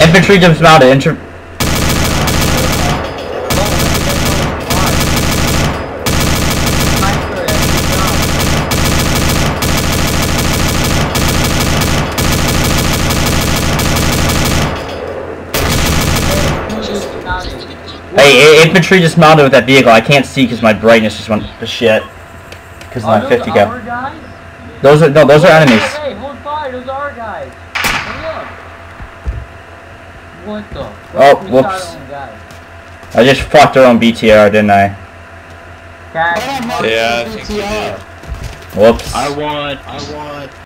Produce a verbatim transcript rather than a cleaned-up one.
Infantry dismounted. Inter Hey, infantry just mounted with that vehicle. I can't see because my brightness just went to shit. Because of my fifty cap. Those are no, those are enemies. Hey, hold fire! Those are our guys. What the? Oh, whoops! I just fucked our own B T R, didn't I? Yeah, I think you did. Whoops. I want. I want.